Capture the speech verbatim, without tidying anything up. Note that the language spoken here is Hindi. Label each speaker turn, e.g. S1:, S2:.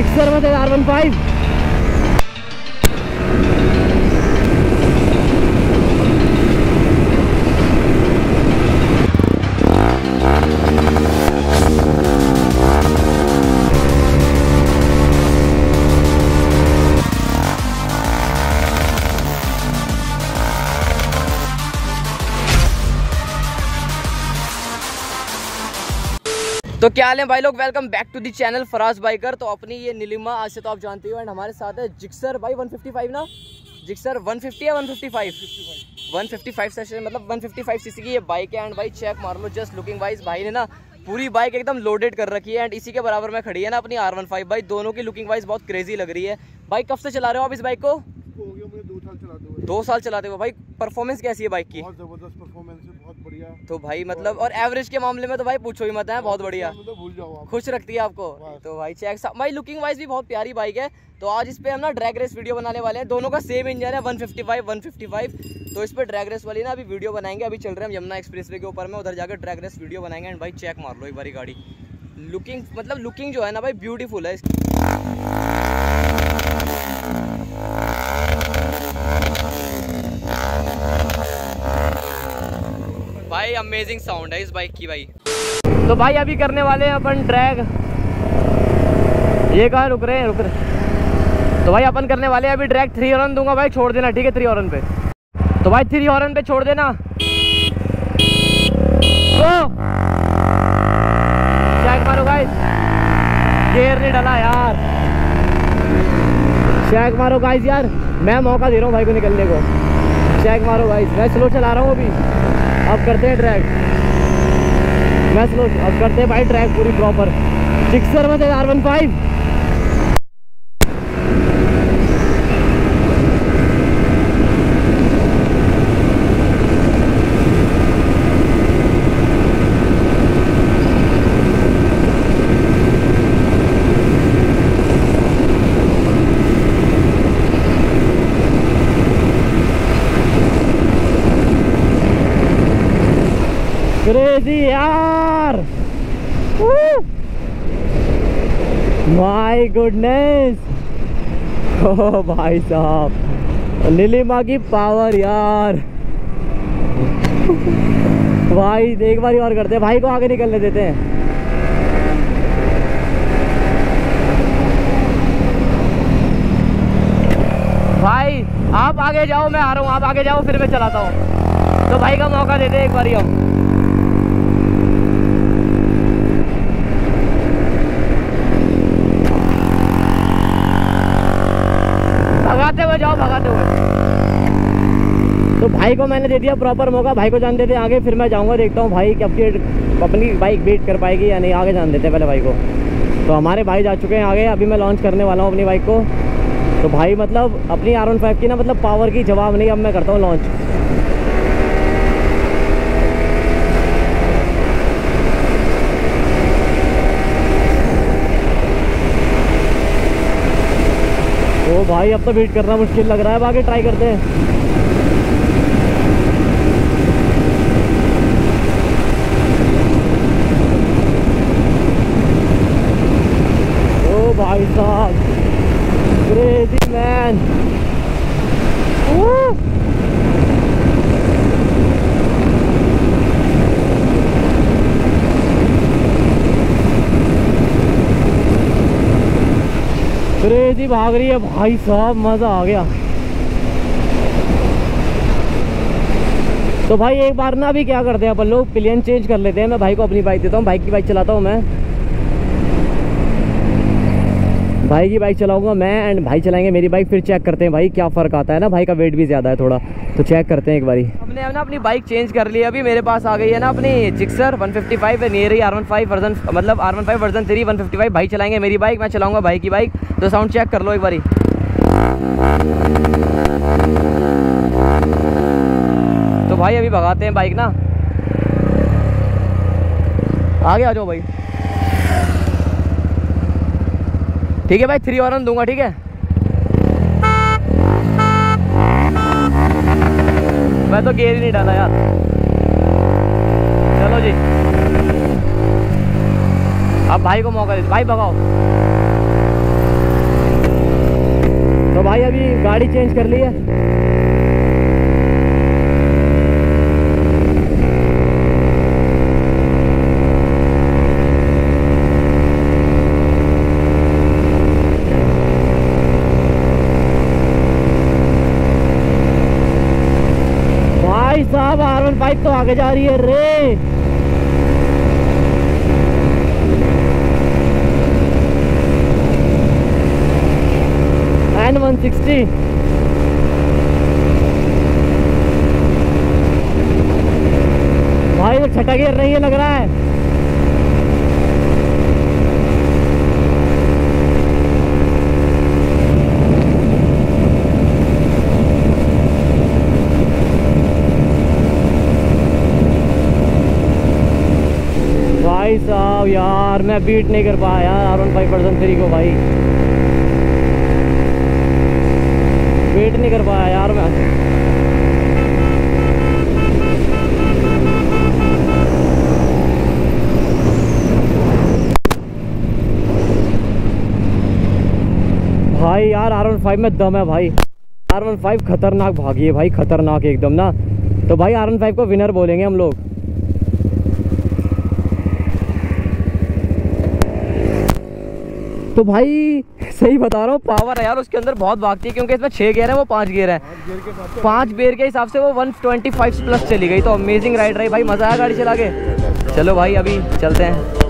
S1: जिक्सर में आर वन फाइव। तो क्या हाल है भाई लोग, welcome back to the channel Faraz biker. तो अपनी ये नीलिमा आज से तो आप जानते हो, एंड हमारे साथ है जिक्सर भाई वन फिफ्टी फाइव ना, जिक्सर वन फिफ्टी है one fifty five one fifty five session मतलब वन फिफ्टी फाइव सीसी की ये बाइक है। एंड भाई चेक मार लो जस्ट लुकिंग वाइज, भाई ने ना पूरी बाइक एकदम लोडेड कर रखी है। एंड इसी के बराबर में खड़ी है ना अपनी आर वन फाइव। भाई दोनों की लुकिंग वाइज बहुत क्रेजी लग रही है। भाई कब से चला रहे हो आप इस बाइक को?
S2: हो गया मुझे दो साल चलाते हुए।
S1: दो साल चलाते हो भाई। परफॉर्मेंस कैसी है बाइक की?
S2: बहुत जबरदस्त परफॉर्मेंस है, बहुत बढ़िया।
S1: तो भाई मतलब और एवरेज के मामले में तो भाई पूछो ही मत है, बहुत बढ़िया।
S2: तो भूल जाओ आप।
S1: खुश रखती है आपको। तो भाई चेक भाई लुकिंग वाइज भी बहुत प्यारी बाइक है। तो आज इस पे हम ना ड्रैग रेस वीडियो बनाने वाले हैं। दोनों का सेम इंजन है one fifty five one fifty five. तो इस पे ड्रैग रेस वाली ना अभी वीडियो बनाएंगे। अभी चल रहे हैं हम यमुना एक्सप्रेसवे के ऊपर में, उधर जाकर ड्रैग रेस वीडियो बनाएंगे। एंड भाई चेक मार लो एक बारी गाड़ी, लुकिंग मतलब लुकिंग जो है ना भाई ब्यूटीफुल है। भाई अमेजिंग साउंड है इस बाइक की भाई। तो भाई अभी करने वाले हैं अपन ड्रैग, ये कहाँ रुक रहे हैं रुक रहे तो भाई अपन करने वाले हैं अभी ड्रैग। थ्री हॉर्न दूंगा भाई, छोड़ देना ठीक है थ्री हॉर्न पे। तो भाई थ्री हॉर्न पे छोड़ देना। तो चेक मारो गाइस, गियर नहीं डाला यार। चेक मारो गाइस यार, मैं मौका दे रहा हूँ भाई को निकलने को। चेक मारो गाइस, मैं स्लो चला रहा हूँ अभी। अब करते हैं ट्रैक, मैं स्लो अब करते हैं भाई ट्रैक पूरी प्रॉपर। जिक्सर में आर वन फाइव। क्रेजी यार, माय गुडनेस। ओ भाई साहब, नीलिमा की पावर यार। भाई एक बार और करते हैं, भाई को आगे निकलने देते हैं। भाई आप आगे जाओ, मैं आ रहा हूँ, आप आगे जाओ फिर मैं चलाता हूँ। तो भाई का मौका देते हैं एक बार हम। भगाते हुए जाओ, भगाते हुए। तो भाई को मैंने दे दिया प्रॉपर मौका, भाई को जान देते आगे, फिर मैं जाऊंगा देखता हूँ भाई कब की अपनी बाइक बीट कर पाएगी या नहीं। आगे जान देते पहले भाई को। तो हमारे भाई जा चुके हैं आगे, अभी मैं लॉन्च करने वाला हूँ अपनी बाइक को। तो भाई मतलब अपनी आर वन फाइव की ना मतलब पावर की जवाब नहीं, अब मैं करता हूँ लॉन्च। ओ भाई अब तो बीट करना मुश्किल लग रहा है, अब आगे ट्राई करते हैं। ओ भाई साहब, क्रेजी मैन। क्रेजी भाग रही है भाई साहब, मजा आ गया। तो भाई एक बार ना अभी क्या करते हैं अपन लोग, प्लेन चेंज कर लेते हैं। मैं भाई को अपनी बाइक देता हूँ, बाइक की बाइक चलाता हूँ मैं, भाई की बाइक चलाऊंगा मैं एंड भाई चलाएंगे मेरी बाइक। फिर चेक करते हैं भाई क्या फ़र्क आता है ना। भाई का वेट भी ज़्यादा है थोड़ा, तो चेक करते हैं एक बारी। हमने ना अपनी बाइक चेंज कर ली, अभी मेरे पास आ गई है ना अपनी जिक्सर वन फिफ्टी फाइव है, नियर ही आर वन फाइव वर्जन, मतलब R one five version three one fifty five. भाई चलाएंगे मेरी बाइक, मैं चलाऊंगा भाई की बाइक। तो साउंड चेक कर लो एक बारी। तो भाई अभी भगाते हैं बाइक ना, आगे आ जाओ भाई। ठीक है भाई, थ्री हॉर्न दूंगा ठीक है। मैं तो गियर ही नहीं डाला यार। चलो जी, अब भाई को मौका दे, भाई भगाओ। भाई अभी गाड़ी चेंज कर ली है। भाई साहब आर वन फाइव तो आगे जा रही है रे। एन वन सिक्सटी भाई तो छठा गियर नहीं है लग रहा है। भाई साहब यार मैं बीट नहीं कर पाया यार R one five version three को, भाई बीट नहीं कर पाया यार मैं। भाई यार आर वन फाइव में दम है भाई। आर वन फाइव खतरनाक भागी है भाई, खतरनाक एकदम ना। तो भाई आर वन फाइव को विनर बोलेंगे हम लोग। तो भाई सही बता रहा हूँ, पावर है यार उसके अंदर बहुत भागती है, क्योंकि इसमें छः गियर है वो पाँच गियर है। पाँच गियर के हिसाब से वो वन ट्वेंटी फाइव प्लस चली गई। तो अमेजिंग राइड रही भाई, मज़ा आया गाड़ी चला के। चलो भाई अभी चलते हैं।